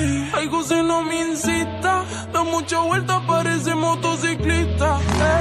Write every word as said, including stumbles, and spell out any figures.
Ey, algo si no me incita. Da mucha vuelta, parece motociclista. Ey.